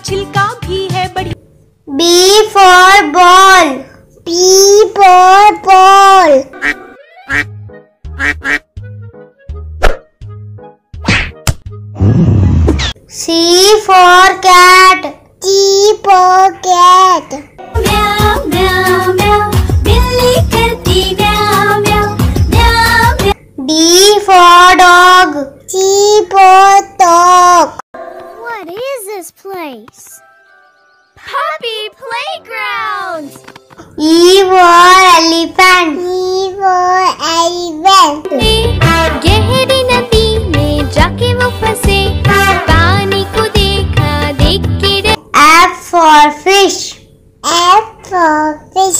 छिलका भी है बढ़िया। B for ball. B for ball. C for cat. C for cat. म्याऊ म्याऊ म्याऊ, बिल्ली करती म्याऊ म्याऊ म्याऊ म्याऊ। D for dog. D for dog. What is this place? Puppy playground. E for elephant. E for elephant. गहरी नदी में जाके वो फंसे, पानी को देखा देख के F for fish. F for fish.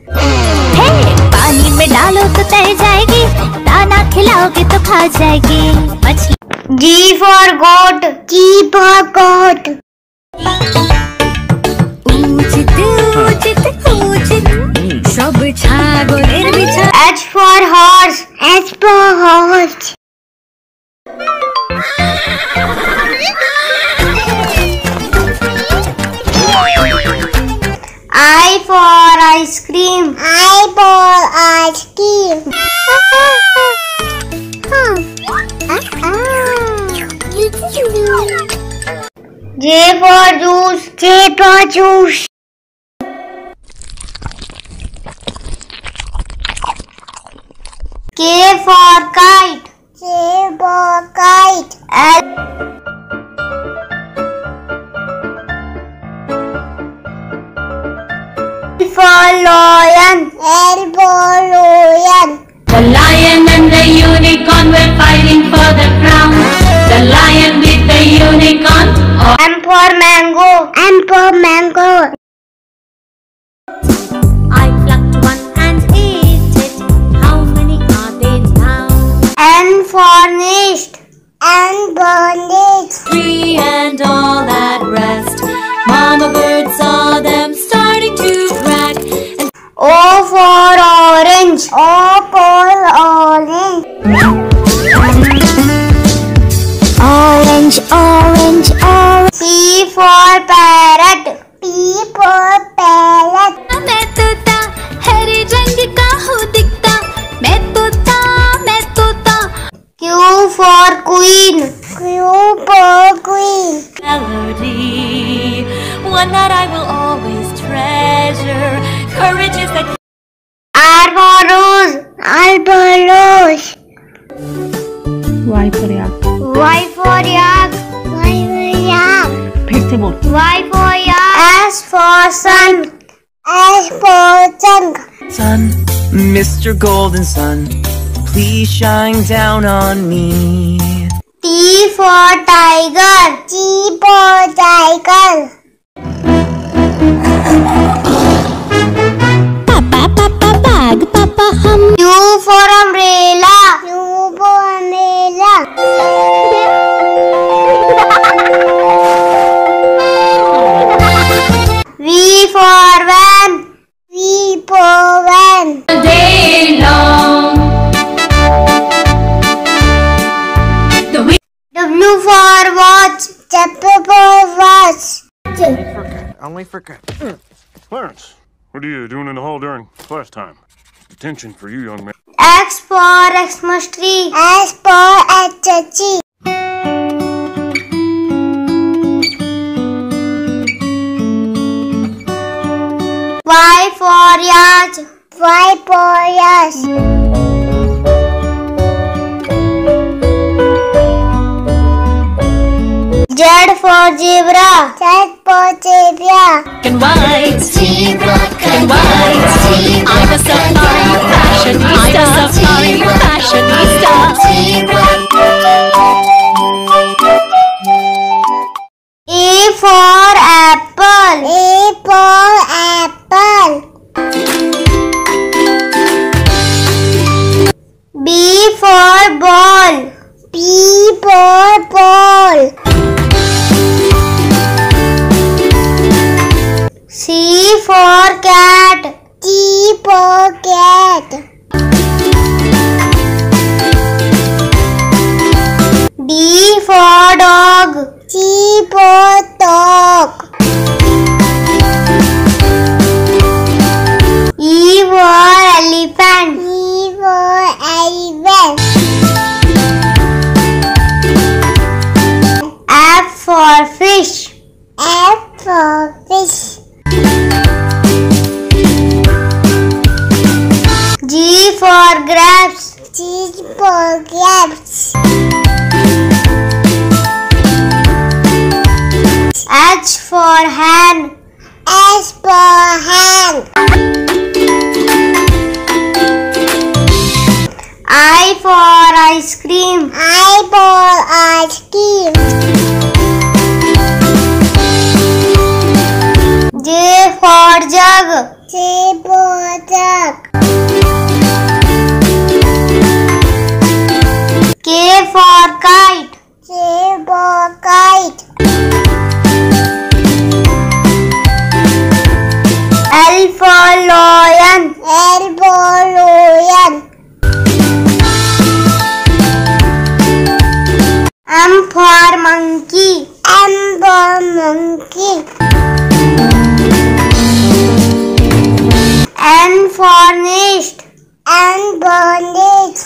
पानी में डालो तो तैर जाएगी, दाना खिलाओगे तो खा जाएगी मछली। G for goat. G for goat. সব ছাগলের বিছা। H for horse. H for horse. I for ice cream. I for ice cream. J for juice. J for juice. K for kite. K for kite. L for lion. L for lion. The lion and the unicorn were fighting for the crown. The lion with the unicorn. M for mango. M for mango. I plucked one and ate it. How many are there now? N for nest. N for nest. Free and all at rest. Mama bird saw them starting to crack. O for orange. O for orange. Orange, orange, orange. P for parrot. P for parrot. मैं तोता हरे रंग का हूँ दिखता, मैं तोता मैं तोता। Q for queen. Q for queen. Melody, one that I will always treasure. Courage is the R for rose. R for rose. Y for yak। Y for yak. Y for yak. फिर से बोल। Y for yak. S for sun. S for sun. Sun, Mr. Golden Sun, please shine down on me. T for tiger. T for tiger. पापा पापा बाग पापा हम। U for umbrella. U for umbrella. V for van. V for van. day long. The wind W for watch. W for watch. Only forget. Clarence, what are you doing in the hall during class time? Detention for you, young man. X for Xmas tree. S for tree. Y for yacht. Y for yacht. Z for zebra. Z for zebra. black and white. Black and white. I'm a safari fashionista. I'm a safari fashionista. A for apple. A for apple. B for ball. B for ball. C for cat. C for cat. D for dog. D for dog. for grapes. G for grapes. H for hen. S for hen. I for ice cream. I for ice cream. J for jug. J for jug. K for kite. K for kite. L for lion. L for lion. M for monkey. M for monkey. N for nest. N for nest.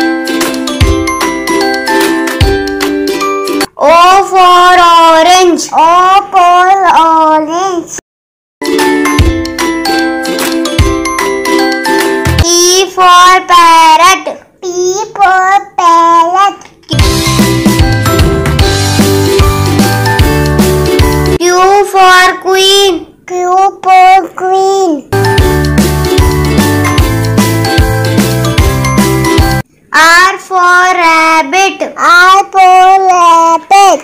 O for orange. O for orange. P for parrot. P for parrot. Q for queen. Q for queen. R for rabbit. R for rabbit.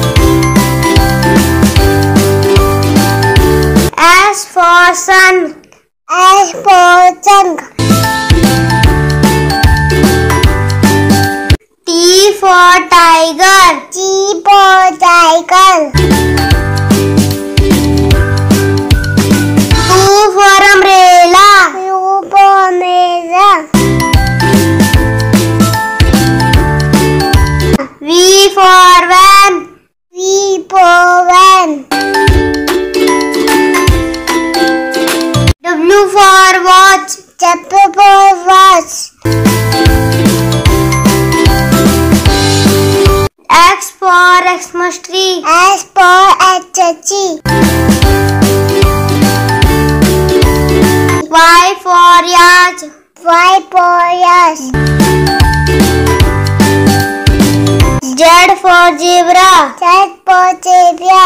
S for sun. S for sun. T for tiger. T for tiger. U for umbrella. U for umbrella. V for van. V for van. W for watch. W for watch. X for Xmas tree. X for tree. Y for yacht. Y for yacht. Z for zebra. Z for zebra.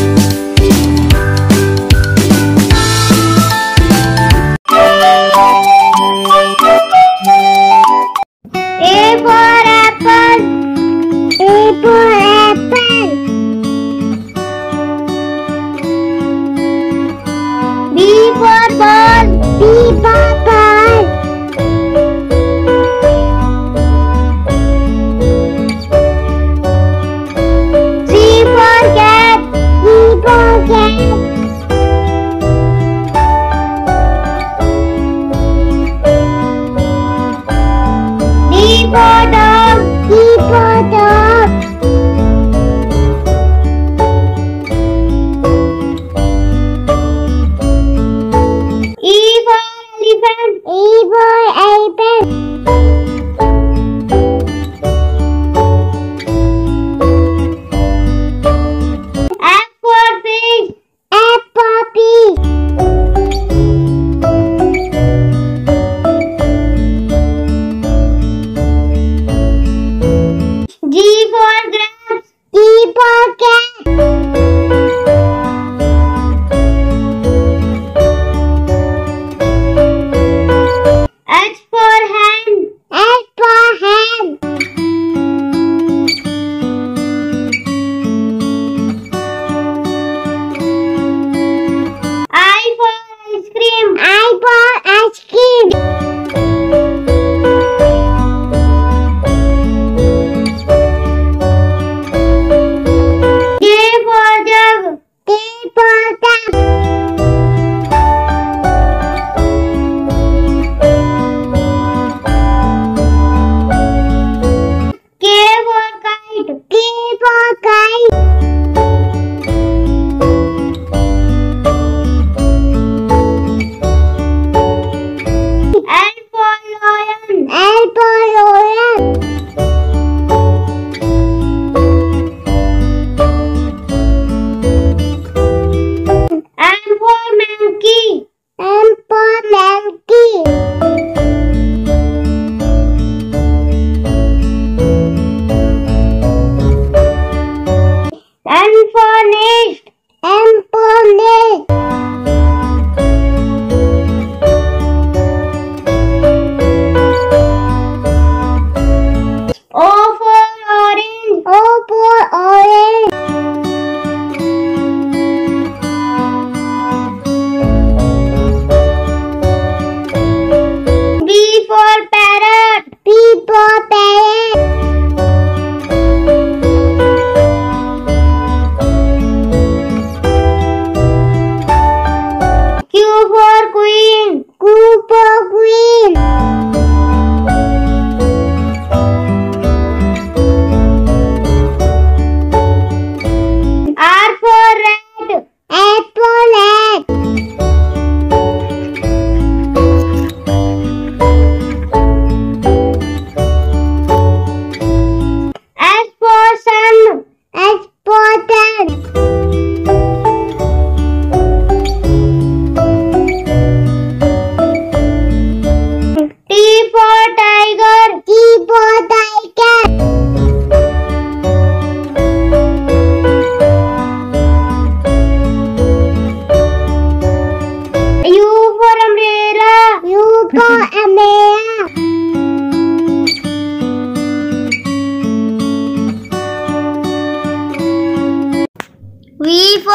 A for apple. A for apple. B for ball. B for ball. C for cat. C for cat. D for dog. D for dog. E for elephant. E for elephant. F for fish. F for fish. G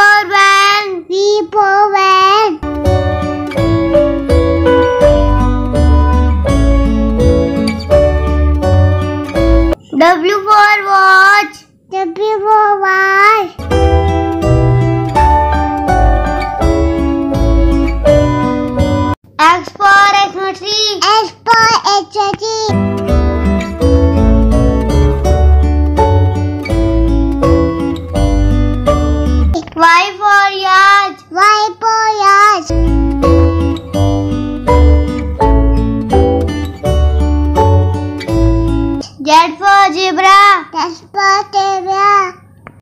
for van. V for van. W for watch. W for watch. X for X-tree. X for X-tree. Y for yacht. Y for yacht. Z for zebra. Z for zebra.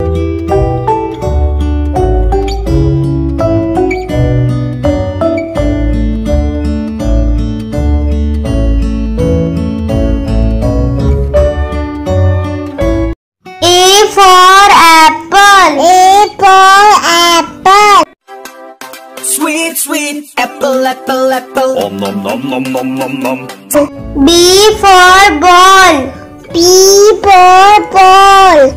A for apple. A for apple. Sweet, sweet apple, apple, apple. Om nom nom nom nom nom nom. B for ball. B for ball.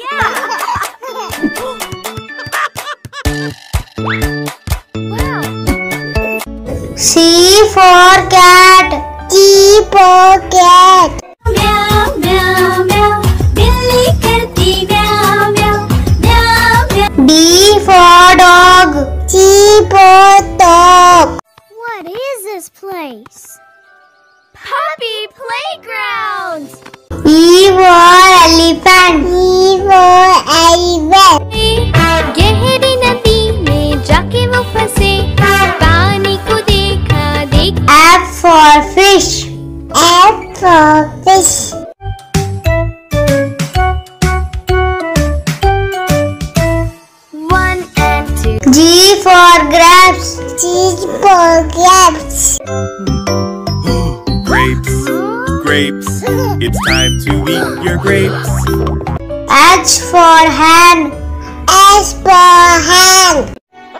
C for cat. C for cat. म्याऊ म्याऊ म्याऊ बिल्ली करती म्याऊ म्याऊ म्याऊ म्याऊ. D for dog. D for dog. What is this place? Puppy playground. E for elephant. E for elephant. गहरी नदी में जाके वो फंसे, पानी को देखा देख. F for fish. F for fish. One and two. G for grapes. G for grapes. Grapes, grapes, it's time to eat your grapes. H for hen. S for hen.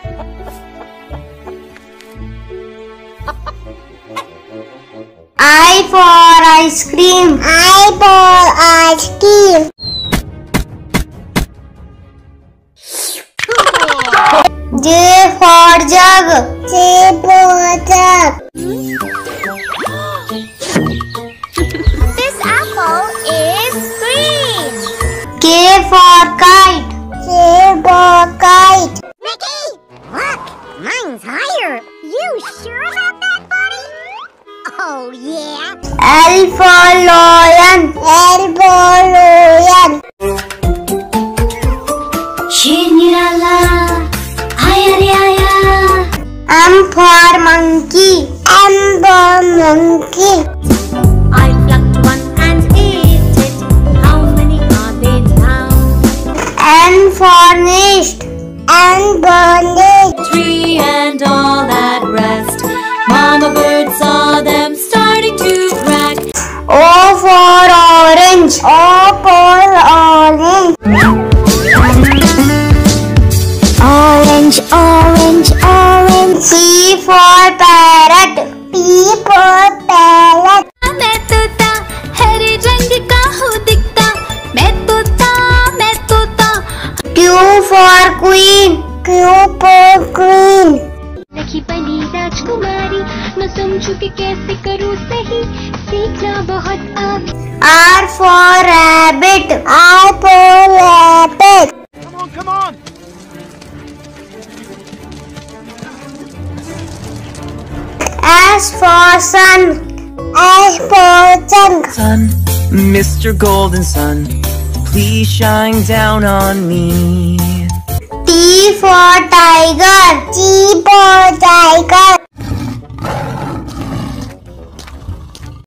I for ice cream. I for ice cream. J for jug. J for jug. This apple is green. K for kite. K for kite. Mickey, look, mine's higher. You sure about that, buddy? Oh yeah. L for lion. L for lion. शेर निराला आया रे आया. M for monkey. M for monkey. I plucked one and ate it. How many are there now? N for nest. N for nest. Tree and all that rest. Mama bird saw them starting to crack. O for orange. O for orange. Orange, orange, orange. P for parrot. P for parrot. मैं तोता हरे रंग का हूँ दिखता. मैं तोता मैं तोता. Q for queen. Q for queen. रखी बनी राजकुमारी, न समझू कि कैसे करूँ सही. सीखना बहुत आसान. R for rabbit. R for rabbit. Come on! S for sun. S for sun. Sun, Mr. Golden Sun, please shine down on me. T for tiger. T for tiger.